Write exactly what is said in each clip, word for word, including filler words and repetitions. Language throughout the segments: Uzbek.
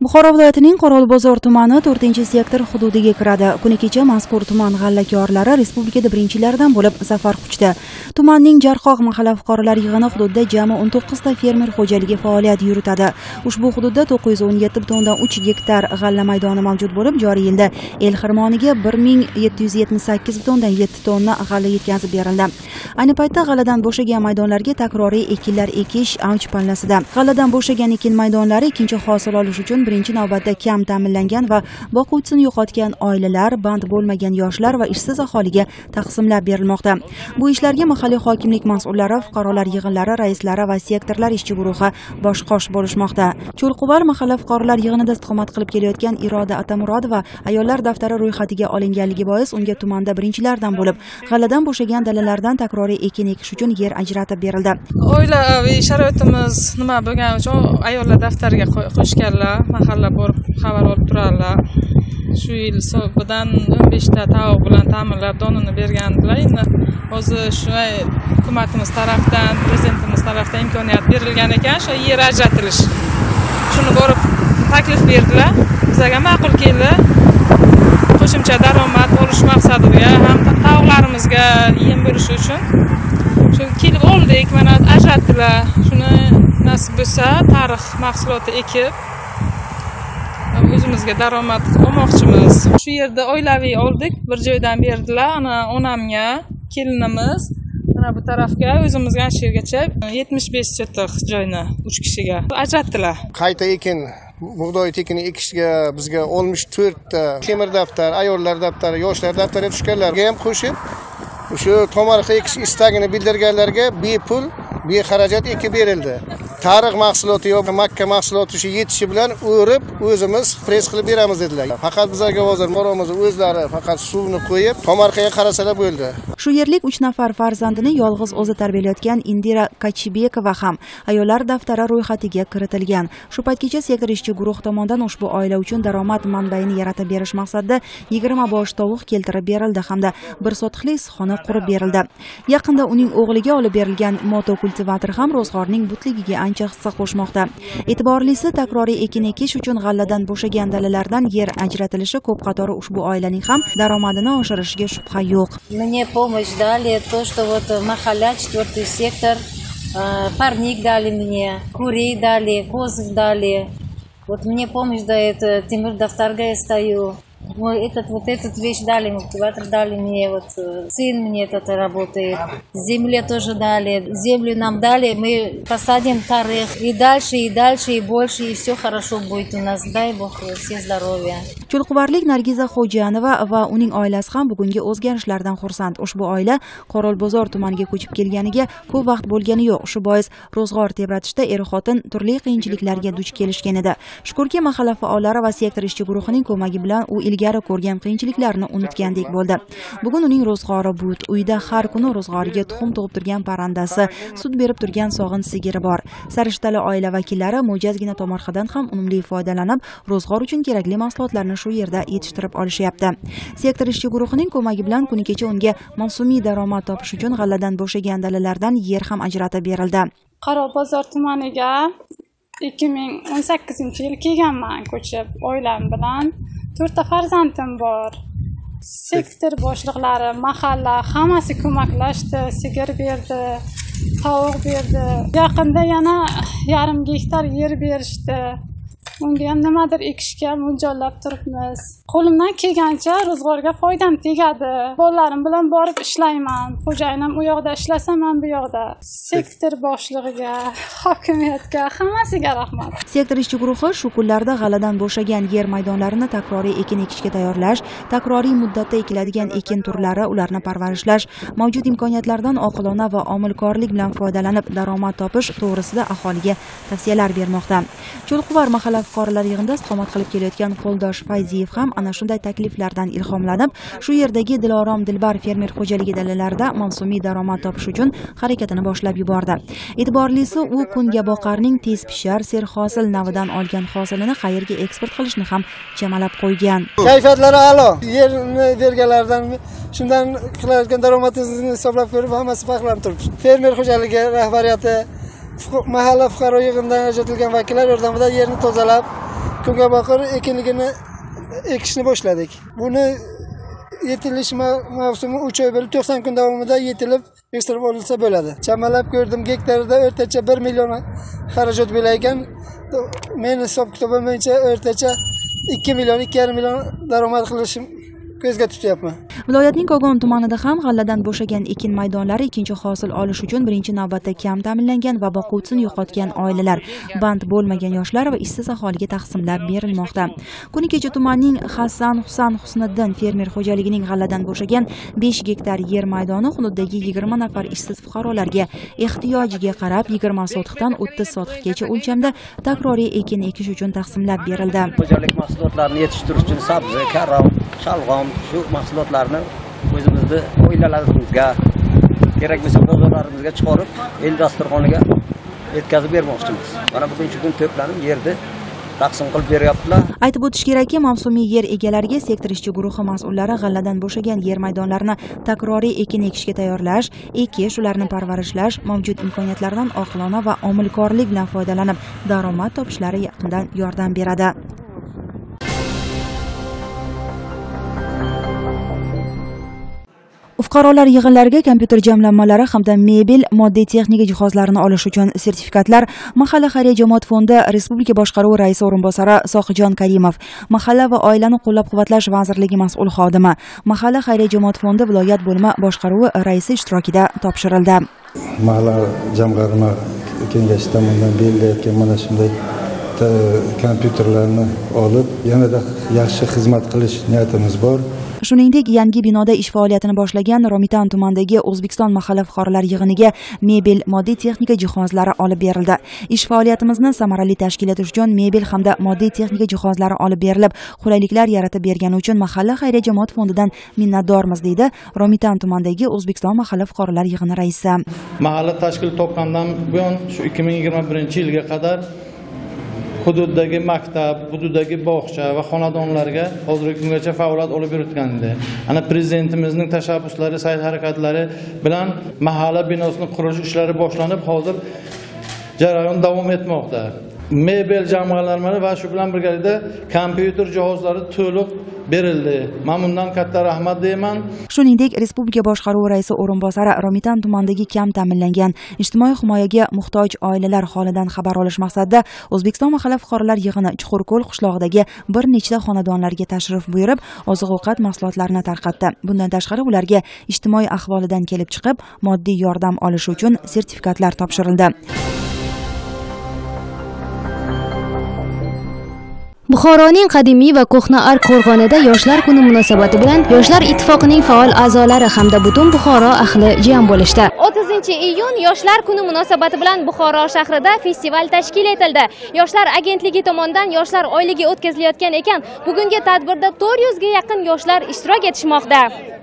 Buxoro viloyatining Qorovulbozor tumani to'rtinchi sektor hududiga kiradi. Kuni kecha mazkur tuman g'allakorlari respublikada birinchilardan bo'lib zafar quchdi. Tumanning Jarqoq mahalla fuqarolar yig'ini hududida jami o'n to'qqizta fermer xo'jaligi faoliyat yuritadi. Ushbu hududda to'qqiz yuz o'n yetti butun o'ndan uch gektar g'alla maydoni mavjud bo'lib, joriy yilda el xirmoniga bir ming yetti yuz yetmish sakkiz butun o'ndan yetti tonna g'alla yetkazib berildi. Ayni paytda g'alladan bo'shagan maydonlarga takroriy ekinlar ekish avj pallasida. G'alladan bo'shagan ekin maydonlari ikkinchi hosil olish uchun birinchi navbatda kam ta'minlangan va boquvchisini yo'qotgan oilalar, band bo'lmagan yoshlar va ishsiz aholiga taqsimlab berilmoqda. Bu ishlarga mahalliy hokimlik mas'ullari, fuqarolar yig'inlari raislari va sektorlar ishchi guruhi bosh-qosh bo'lishmoqda. Cho'lquvar mahalla fuqarolar yig'inida istiqomat qilib kelayotgan Iroda Atamurodova ayollar daftari ro'yxatiga olinganligi bois unga tumanda birinchilardan bo'lib, g'alladan bo'shagan dalalardan takroriy ekin ekish uchun yer ajratib berildi. Oilaviy sharoitimiz nima bo'lgani uchun ayollar daftariga qo'shganlar, mahalla borib xabar olib turarlar. Shu yil hisobidan o'n besh ta tovuq bilan ta'minlab donini bergandilar. Endi hozir shunday hukumatimiz tarafdan, prezidentimiz tarafdan imkoniyat berilgan ekan, shu yer ajratilish. Shuni borib taklif berdilar. Bizga ma'qul keldi. Qo'shimcha daromad olish maqsadida ham tovuqlarimizga yem berish uchun shu kelib oldik, mana ajratdilar. Shuni nasib bo'lsa, tarix mahsuloti ekib o'zimizga daromad olmoqchimiz. Shu yerda oilaviy oldik, bir joydan berdilar. Ana onamga, kelinimiz, mana bu tarafga o'zimizga shu yergacha yetmish besh sotiq joyni uch kishiga ajratdilar. Qayta ekin bug'doy tekini ekishga bizga oltmish to'rt ta temir daftar, ayollar daftari, yoshlar daftari tushganlarga ham qo'shib, o'sha tomorqa ekish istagini bildirganlarga bepul, bexarajat ekib berildi. Tarix mahsuloti yo'q, makka mahsuloti shu yetishi bilan o'rib, o'zimiz press qilib beramiz dedilar. Faqat bizlarga hozir moramiz o'zlari faqat suvni qo'yib, tomorqaga qarasalar bo'ldi. Shu yerlik uch nafar farzandini yolg'iz o'zi tarbiyalayotgan Indira Kachibekova ham ayollar daftari ro'yxatiga kiritilgan. Shu paytgacha sektor ishchi guruh tomonidan ushbu oila uchun daromad manbaini yaratib berish maqsadida yigirma bosh tovuq keltirib berildi hamda bir sotixli issiqxona qurib berildi. Yaqinda uning o'g'liga olib berilgan motokultivator ham ro'zg'orning butligiga ancha hissa qo'shmoqda. E'tiborlisi, takroriy ekin ekish uchun g'alladan bo'shagan dalalardan yer ajratilishi ko'p qatori ushbu oilaning ham daromadini oshirishiga shubha yo'q. Мне помощь дали, то, что вот махалля, четвертый сектор, парник дали мне, курей дали, коз дали. Вот мне помощь дает, Тимур Дафтарга я стою. Этот, вот этот вещь дали, мотиватор дали мне, вот сын мне этот работает, земле тоже дали, землю нам дали, мы посадим тарых, и дальше, и дальше, и больше, и все хорошо будет у нас, дай Бог, все здоровья. Cho'lquvarlik Nargiza Xo'janova va uning oilasi ham bugungi o'zgarishlardan xursand. Ushbu oila Qorovulbozor tumaniga ko'chib kelganiga ko'p vaqt bo'lgani yo'q. Shu bois ro'zg'or tebratishda er-xotin turli qiyinchiliklarga duch kelishgan edi. Shukrki, mahalla faollari va sektor ishchi guruhining ko'magi bilan u ilgari ko'rgan qiyinchiliklarni unutgandek bo'ldi. Bugun uning ro'zg'ori but, uyda har kuni ro'zg'origa tuxum tug'ib turgan parrandasi, sut berib turgan sog'in sigiri bor. Sarishtali oila vakillari mo'jazgina tomorqadan ham unumli foydalanib, ro'zg'or uchun kerakli mahsulotlarni shu yerda yetishtirib olishyapti. Sektor ishchi guruhining ko'magi bilan kuni kecha unga mavsumiy daromad topish uchun g'alladan bo'shagan dalalardan yer ham ajratib berildi. Qorovulbozor tumaniga ikki ming o'n sakkizinchi yil kelganman ko'chib oilam bilan. to'rtta farzandim bor. Sektor boshliqlari, mahalla hammasi ko'maklashdi, sigir berdi, tovuq berdi. Yaqinda yana yarim gektar yer berishdi. Unga ham nimadir ekishga mo'ljallab turibmiz. Qo'limdan kelgancha ro'zg'orga foydam tegadi. Bolalarim bilan borib ishlayman. Xo'jayinim u yoqda ishlasa, men bu yoqda. Sektor boshlig'iga, hokimiyatga, hammasiga rahmat. Sektor ishchi guruhi shu kunlarda g'alladan bo'shagan yer maydonlarini takroriy ekin ekishga tayyorlash, takroriy muddatda ekiladigan ekin turlari, ularni parvarishlash, mavjud imkoniyatlardan oqilona va omilkorlik bilan foydalanib daromad topish to'g'risida aholiga tavsiyalar bermoqda. Cho'lquvar mahalla fuqarolar yig'inida istiqomat qilib kelayotgan Qo'ldosh Fayziyev ham ana shunday takliflardan ilhomlanib, shu yerdagi Dilorom Dilbar fermer xo'jaligi dalalarida mavsumiy daromad topish uchun harakatini boshlab yubordi. E'tiborlisi, u kunga boqarning tez pishar serhosil navidan olgan hosilini qayerga eksport qilishni ham chamalab qo'ygan. Kayfiyatlari a'lo. Yerni berganlardan shundan qilayotgan daromadimizni hisoblab ko'rib, hammasi faxrlanib turibdi. Fermer xo'jaligi rahbariyati mahalla fuqaro yig'inidan ajratilgan vakillar yordamida yerni tozalab, Ko'kabaqir ekinligini ekishni boshladik. Buni yetilish mavsumi uch oy bo'lib to'qson kun davomida yetilib ekstrib olinsa bo'ladi. Chamalab ko'rdim, gektarida o'rtacha bir million xarajat bo'lar ekan. Men hisob kitobim bo'yicha o'rtacha ikki million, ikki yarim million daromad qilishim ko'zga tutyapman. Viloyatning Kogon tumanida ham g'alladan bo'shagan ekin maydonlari ikkinchi hosil olish uchun birinchi navbatda kam ta'minlangan va boquvchisini yo'qotgan oilalar, band bo'lmagan yoshlar va ishsiz aholiga taqsimlab berilmoqda. Kuni kecha tumanning Hasan Husan Husniddin fermer xo'jaligining g'alladan bo'shagan besh gektar yer maydoni hududdagi yigirma nafar ishsiz fuqarolarga ehtiyojiga qarab yigirma sotixdan o'ttiz sotixgacha o'lchamda takroriy ekin ekish uchun taqsimlab berildi. Xo'jalik mahsulotlarini yetishtirish uchun sabzi, karom, shalg'om shu mahsulotlarni o'zimizni oilalarimizga, kerak bo'lsa bozorlarimizga chiqarib, el dasturxoniga yetkazib bermoqchimiz. Mana bugungi kun to'planib yerni taqsim qilib beryaptilar. Aytib o'tish kerakki, mavsumiy yer egalariga sektor ishchi guruhi mas'ullari g'alladan bo'shagan yer maydonlarini takroriy ekin ekishga tayyorlash, ekish, ularni parvarishlash, mavjud imkoniyatlardan oqilona va omilkorlik bilan foydalanib, daromad topishlari yaqindan yordam beradi. Fuqarolar yig'inlariga kompyuter jamlanmalari hamda mebel, moddiy texnika jihozlarini olish uchun sertifikatlar Mahalla xayriya jamoat fondi Respublika boshqaruvi raisi o'rinbosari Sohijon Karimov, Mahalla va oilani qo'llab-quvvatlash vazirligi mas'ul xodimi, Mahalla xayriya jamoat fondi viloyat bo'lma boshqaruvi raisi ishtirokida topshirildi. Mahalla jamg'arma kengashi tomonidan berilayotgan mana shunday kompyuterlarni olib, yanada yaxshi xizmat qilish niyatimiz bor. Shuningdek, yangi binoda ish faoliyatini boshlagan Romitan tumanidagi O'zbekiston mahalla fuqarolar yig'iniga mebel, moddiy texnika jihozlari olib berildi. Ish faoliyatimizni samarali tashkil etish uchun mebel hamda moddiy texnika jihozlari olib berilib, qulayliklar yaratib bergani uchun Mahalla xayriya jamoat fondidan minnatdormiz, deydi Romitan tumanidagi O'zbekiston mahalla fuqarolar yig'ini raisi. Mahalla tashkil topgandan buyon shu ikki ming yigirma birinchi yilga qadar hududdagi maktab, hududdagi bog'cha va xonadonlarga hozirgi kungacha faoliyat olib yurgan edi. Ana prezidentimizning tashabbuslari, sa'y-harakatlari bilan mahalla binosini qurish ishlari boshlanib, hozir jarayon davom etmoqda. Mebel jamg'armalari va shu bilan birgalikda kompyuter jihozlari to'liq berildi. Men bundan katta rahmat deyman. Shuningdek, Respublika boshqaruvi raisi o'rinbosari Romitan tumanidagi kam ta'minlangan ijtimoiy himoyaga muhtoj oilalar holidan xabar olish maqsadida O'zbekiston mahalla fuqarolar yig'ini Chuqurko'l qishlog'idagi bir nechta xonadonlarga tashrif buyurib, oziq-ovqat mahsulotlarini tarqatdi. Bundan tashqari ularga ijtimoiy ahvolidan kelib chiqib, moddiy yordam olish uchun sertifikatlar topshirildi. Buxoroning qadimiy va ko'hna Ark qo'rg'onida Yoshlar kuni munosabati bilan Yoshlar ittifoqining faol a'zolari hamda butun Buxoro ahli jam bo'lishdi. o'ttizinchi iyun Yoshlar kuni munosabati bilan Buxoro shahrida festival tashkil etildi. Yoshlar agentligi tomonidan Yoshlar oyligi o'tkazilayotgan ekan, bugungi tadbirda to'rt yuz ga yaqin yoshlar ishtirok etishmoqda.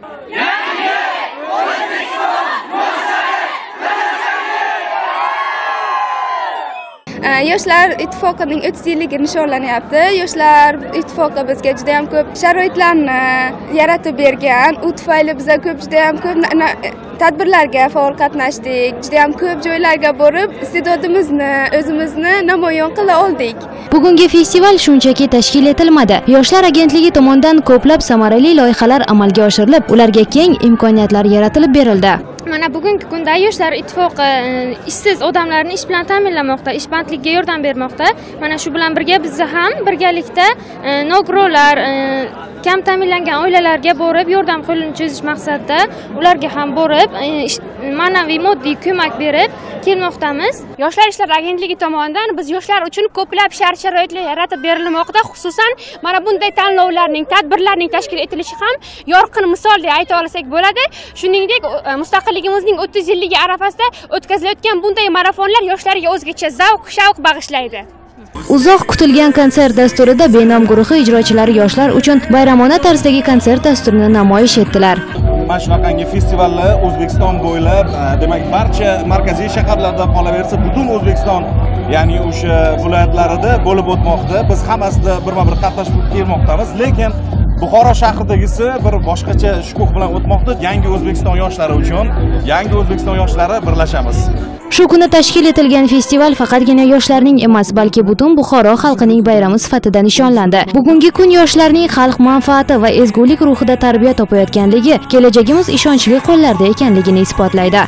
Yoshlar ittifoqining o'ttiz yilligi nishonlanyapti. Yoshlar ittifoqi bizga juda ham ko'p sharoitlarni yaratib bergan. U tufayli biz ko'p juda ham ko'p tadbirlarga faol qatnashdik. Juda ham ko'p joylarga borib, iste'dodimizni, o'zimizni namoyon qila oldik. Bugungi festival shunchaki tashkil etilmadi. Yoshlar agentligi tomonidan ko'plab samarali loyihalar amalga oshirilib, ularga keng imkoniyatlar yaratilib berildi. Mana bugungi kunda Yoshlar ittifoqi ishsiz odamlarni ish bilan ta'minlamoqda, ishbandlikka yordam bermoqda. Mana shu bilan birga biz ham birgalikda nogironlar, kam ta'minlangan oilalarga borib yordam qo'lini cho'zish maqsadida ularga ham borib ma'naviy moddiy ko'mak berib kelmoqdamiz. Yoshlar ishlari agentligi tomonidan biz yoshlar uchun ko'plab shart-sharoitlar yaratib berilmoqda. Xususan, mana bunday tanlovlarning, tadbirlarning tashkil etilishi ham yorqin misol deb ayta olsak bo'ladi. Shuningdek, mustaqilligimizning o'ttiz yilligi arafasida o'tkazilayotgan bunday marafonlar yoshlarga o'zgacha zavq, shavq bag'ishlaydi. Uzoq kutilgan konsert dasturida Benom guruhi ijrochilari yoshlar uchun bayramona tarzdagi konsert dasturini namoyish etdilar. Mana shunaqangi festivallar O'zbekiston bo'ylab, demak, barcha markaziy shaharlarda qolaversa, butun O'zbekiston, ya'ni o'sha viloyatlarida bo'lib o'tmoqda. Biz hammasida birma-bir qatnashib kelmoqdamiz, lekin Buxoro shahridagisi bir boshqacha shukuh bilan o'tmoqda. Yangi O'zbekiston yoshlari uchun, yangi O'zbekiston yoshlari birlashamiz. Shu kuni tashkil etilgan festival faqatgina yoshlarning emas, balki butun Buxoro xalqining bayrami sifatida nishonlandi. Bugungi kun yoshlarning xalq manfaati va ezgulik ruhida tarbiya topayotganligi, kelajagimiz ishonchli qo'llarda ekanligini isbotlaydi.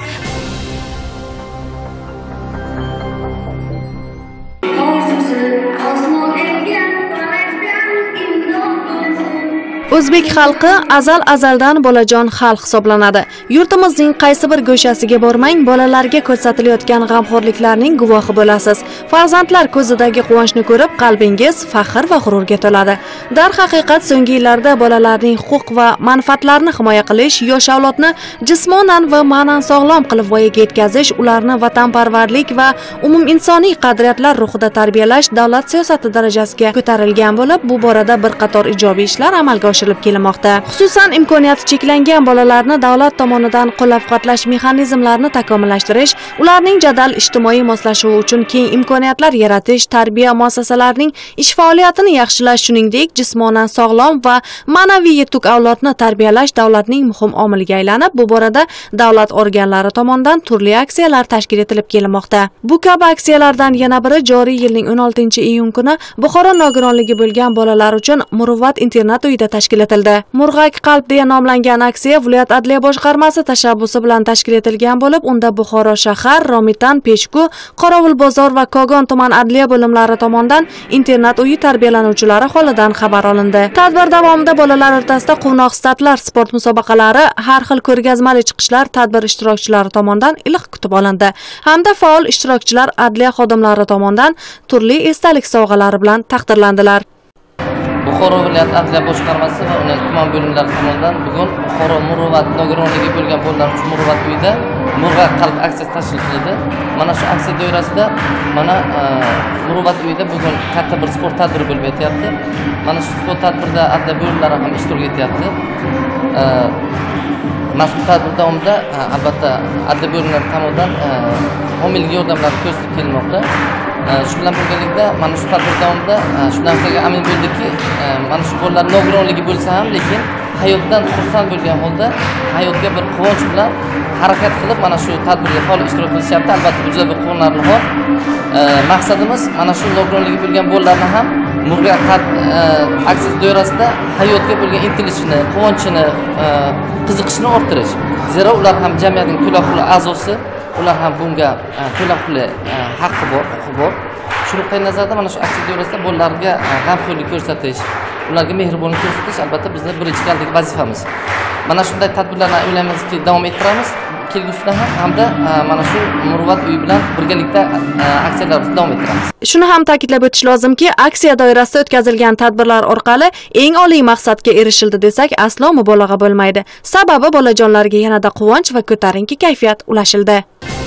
O'zbek xalqi azal-azaldan bolajon xalq hisoblanadi. Yurtimizning qaysi bir go'shasiga bormang, bolalarga ko'rsatilayotgan g'amxo'rliklarning guvohi bo'lasiz. Farzandlar ko'zidagi quvonchni ko'rib, qalbingiz faxr va g'ururga to'ladi. Darhaqiqat, so'nggi yillarda bolalarning huquq va manfaatlarini himoya qilish, yosh avlodni jismonan va ma'nan sog'lom qilib voyaga yetkazish, ularni vatanparvarlik va umuminsoniy qadriyatlar ruhida tarbiyalash davlat siyosati darajasiga ko'tarilgan bo'lib, bu borada bir qator ijobiy ishlar amalga oshirilib kelmoqda. Xususan, imkoniyati cheklangan bolalarni davlat tomonidan qo'llab-quvvatlash mexanizmlarini takomillashtirish, ularning jadal ijtimoiy moslashuvi uchun keng imkoniyatlar yaratish, tarbiya muassasalarining ish faoliyatini yaxshilash, shuningdek, jismonan sog'lom va ma'naviy yetuk avlodni tarbiyalash davlatning muhim omiliga aylanib, bu borada davlat organlari tomonidan turli aksiyalar tashkil etilib kelmoqda. Bu kabi aksiyalardan yana biri joriy yilning o'n oltinchi iyun kuni Buxoro nogironligi bo'lgan bolalar uchun Muruvvat internat uyida tashkil etildi. Murg'ak qalb deya nomlangan aksiya viloyat adliya boshqarmasi tashabbusi bilan tashkil etilgan bo'lib, unda Buxoro shahar, Romitan, Pechku, Qorovulbozor va Kogon tuman adliya bo'limlari tomonidan internat uyi tarbiyalanuvchilari holidan xabar olindi. Tadbir davomida bolalar o'rtasida quvnoq startlar, sport musobaqalari, har xil ko'rgazmali chiqishlar tadbir ishtirokchilari tomonidan iliq kutib olindi. Hamda faol ishtirokchilar adliya xodimlari tomonidan turli esdalik sovg'alari bilan taqdirlandilar. Buxoro viloyat adliya boshqarmasi va uning tuman bo'limlari tomonidan bugun Buxoro Muruvvat nogironligi bo'lgan bolalar uchun Muruvvat uyida Murg'ak qalb aksiyasi tashkil etildi. Mana shu aksiya doirasida mana Muruvvat uyida bugun katta bir sport tadbiri bo'lib o'tyapti. Mana shu sport tadbirda adliya bo'limlari ham ishtirok etyapti. Mazkur tadbir davomida albatta adliya bo'limlari tomonidan homiylik yordamlari ko'rsatilib kelmoqda. Shu bilan birgalikda mana shu tadbir davomida shu narsaga amin bo'ldikki, mana shu bolalar nogironligi bo'lsa ham, lekin hayotdan xursand bo'lgan holda, hayotga bir quvonch bilan harakat qilib mana shu tadbirga faol ishtirok qilishyapti. Albatta bu juda bir quvonarli hol. Maqsadimiz mana shu nogironligi bo'lgan bolalarni ham Murg'ak qalb aksiyasi doirasida hayotga bo'lgan intilishini, quvonchini, qiziqishini orttirish. Zero ular ham jamiyatning to'la-to'la a'zosi, ular ham bunga to'la-to'la haqqi bor, huquqi bor. Shu nuqtai nazardan mana shu aksiya doirasida bolalarga g'amxo'rlik ko'rsatish, ularga mehribonlik ko'rsatish albatta bizning birinchi galdagi vazifamiz. Mana shunday tadbirlarni o'ylaymizki, davom ettiramiz. Kelgusida ham hamda mana shu Muruvvat uyi bilan birgalikda aksiyalarimizni davom ettiramiz. Shuni ham ta'kidlab o'tish lozimki, aksiya doirasida o'tkazilgan tadbirlar orqali eng oliy maqsadga erishildi desak, aslo mubolag'a bo'lmaydi. Sababi bolajonlarga yanada quvonch va ko'tarinki kayfiyat ulashildi.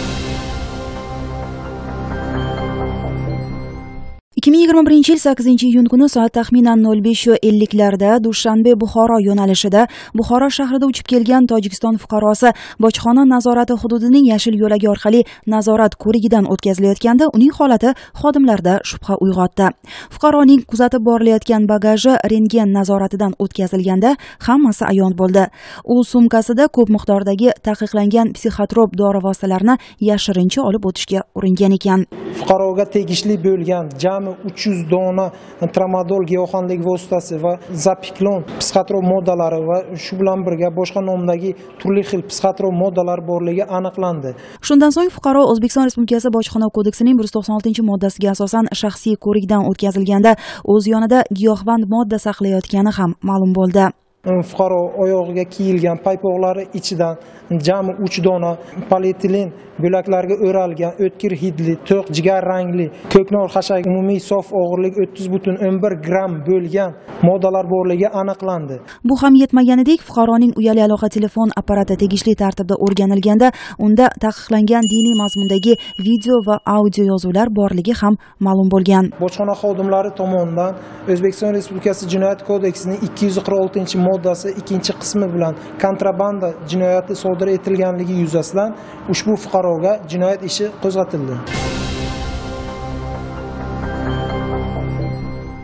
ikki ming yigirma birinchi yil sakkizinchi iyun kuni soat taxminan nol besh ellik larda Dushanbe Buxoro yo'nalishida Buxoro shahrida uchib kelgan Tojikiston fuqarosi bojxona nazorati hududining yashil yo'lagi orqali nazorat ko'rigidan o'tkazilayotganda uning holati xodimlarda shubha uyg'otdi. Fuqaroning kuzatib borilayotgan bagaji rentgen nazoratidan o'tkazilganda hammasi ayon bo'ldi. U sumkasida ko'p miqdordagi taqiqlangan psixotrop dori vositalarini yashirincha olib o'tishga uringan ekan. Fuqaroga tegishli bo'lgan jami uch yuz dona tramadol giyohvandlik vositasi va zapiklon psixotrop moddalari va shu bilan birga boshqa nomdagi turli xil psixotrop moddalar borligi aniqlandi. Shundan so'ng fuqaro O'zbekiston Respublikasi Bojxona kodeksining bir yuz to'qson oltinchi moddasiga asosan shaxsiy ko'rikdan o'tkazilganda o'z yonida giyohvand modda saqlayotgani ham ma'lum bo'ldi. Fuqaro oyog'iga kiyilgan paypoqlari ichidan jami uch dona polietilen bo'laklarga o'ralgan o'tkir hidli, to'q jigar rangli, ko'knor xashak umumiy sof og'irlik o'ttiz butun o'n bir gramm bo'lgan moddalar borligi aniqlandi. Bu ham yetmaganidek, fuqaroning uyali aloqa telefon apparati tegishli tartibda o'rganilganda, unda taqiqlangan diniy mazmundagi video va audio yozuvlar borligi ham ma'lum bo'lgan. Bojxona xodimlari tomonidan O'zbekiston Respublikasi Jinoyat kodeksining ikki yuz qirq oltinchi moddasi ikkinchi qismi bilan kontrabanda jinoyati sodir etilganligi yuzasidan ushbu fuqaroga jinoyat ishi qo'zg'atildi.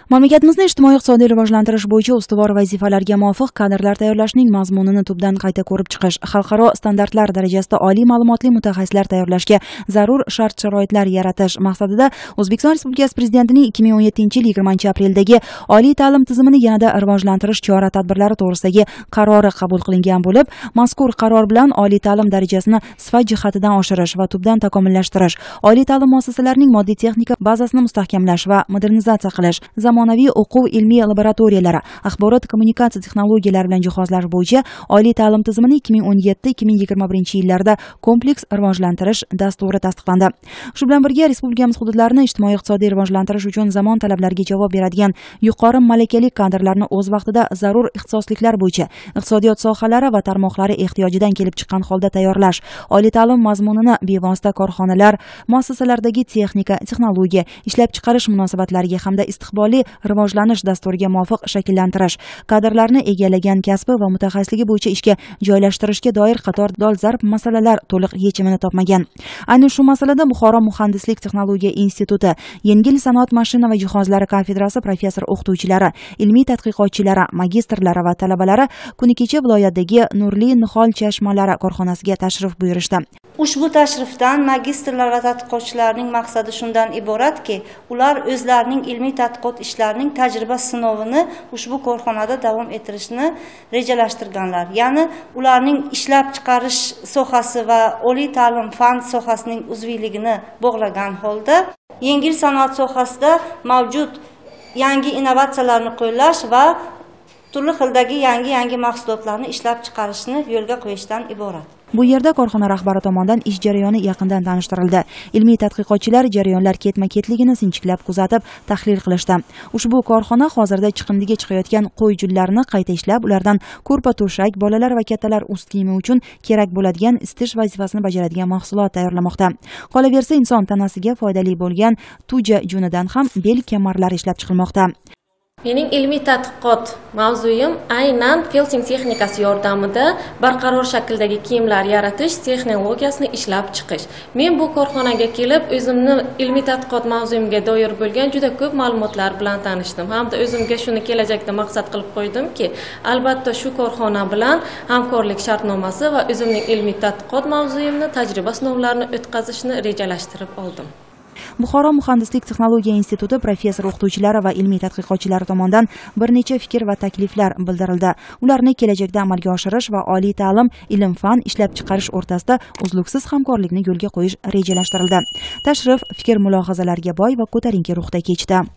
Mamlakatimizni ijtimoiy-iqtisodiy rivojlantirish bo'yicha ustuvor vazifalarga muvofiq kadrlar tayyorlashning mazmunini tubdan qayta ko'rib chiqish, xalqaro standartlar darajasida oliy ma'lumotli mutaxassislar tayyorlashga zarur shart-sharoitlar yaratish maqsadida O'zbekiston Respublikasi Prezidentining ikki ming o'n yettinchi yil yigirmanchi apreldagi oliy ta'lim tizimini yanada rivojlantirish chora-tadbirlari to'g'risidagi qarori qabul qilingan bo'lib, mazkur qaror bilan oliy ta'lim darajasini sifat jihatidan oshirish va tubdan takomillashtirish, oliy ta'lim muassasalarining moddiy texnika bazasini mustahkamlash va modernizatsiya qilish, zamonaviy o'quv ilmiy laboratoriyalari, axborot kommunikatsiya texnologiyalari bilan jihozlash bo'yicha oliy ta'lim tizimini ikki ming o'n yetti ikki ming yigirma birinchi yillarda kompleks rivojlantirish dasturi tasdiqlandi. Shu bilan birga respublikamiz hududlarini ijtimoiy-iqtisodiy rivojlantirish uchun zamon talablariga javob beradigan yuqori malakali kadrlarni o'z vaqtida zarur ixtisosliklar bo'yicha iqtisodiyot sohalari va tarmoqlari ehtiyojidan kelib chiqqan holda tayyorlash, oliy ta'lim mazmunini bevosita korxonalar, muassasalardagi texnika, texnologiya, ishlab chiqarish munosabatlariga hamda istiqbolli rivojlanish dasturiga muvofiq shakllantirish, kadrlarni egallagan kasbi va mutaxassisligi bo'yicha ishga joylashtirishga doir qator dolzarb masalalar to'liq yechimini topmagan. Ayni shu masalada Buxoro muhandislik texnologiya instituti, yengil sanoat mashina va jihozlari kafedrasi professor o'qituvchilari, ilmiy tadqiqotchilari, magistrlari va talabalari kuni kecha viloyatdagi Nurli Nihol chashmalari korxonasiga tashrif buyurishdi. Ushbu tashrifdan magistrlar va tadqiqotchilarning maqsadi shundan iboratki, ular o'zlarining ilmiy tadqiqot ishlarining tajriba sinovini ushbu korxonada davom ettirishni rejalashtirganlar. Ya'ni ularning ishlab chiqarish sohasi va oliy ta'lim fan sohasining uzviyligini bog'lagan holda yengil sanoat sohasida mavjud yangi innovatsiyalarni qo'llash va turli xildagi yangi-yangi mahsulotlarni ishlab chiqarishni yo'lga qo'yishdan iborat. Bu yerda korxona rahbari tomonidan ish jarayoni yaqindan tanishtirildi. Ilmiy tadqiqotchilar jarayonlar ketma-ketligini sinchiklab kuzatib, tahlil qilishdi. Ushbu korxona hozirda chiqindiga chiqayotgan qo'y junlarini qayta ishlab, ulardan ko'rpa-to'shak, bolalar va kattalar ust kiyimi uchun kerak bo'ladigan isitish vazifasini bajaradigan mahsulot tayyorlamoqda. Qolaversa, inson tanasiga foydali bo'lgan tuja junidan ham bel kamarlar ishlab chiqilmoqda. Mening ilmiy tadqiqot mavzuyim aynan feldsing texnikasi yordamida barqaror shakldagi kiyimlar yaratish texnologiyasini ishlab chiqish. Men bu korxonaga kelib, o'zimni ilmiy tadqiqot mavzuyimga doir bo'lgan juda ko'p ma'lumotlar bilan tanishdim. Hamda o'zimga shuni kelajakda maqsad qilib qo'ydimki, albatta shu korxona bilan hamkorlik shartnomasi va o'zimning ilmiy tadqiqot mavzuyimni tajriba sinovlarini o'tkazishni rejalashtirib oldim. Buxoro muhandislik texnologiya instituti professor o'qituvchilari va ilmiy tadqiqotchilari tomonidan bir necha fikr va takliflar bildirildi. Ularni kelajakda amalga oshirish va oliy ta'lim, ilm-fan ishlab chiqarish o'rtasida uzluksiz hamkorlikni yo'lga qo'yish rejalashtirildi. Tashrif fikr mulohazalarga boy va ko'tarinki ruhda kechdi.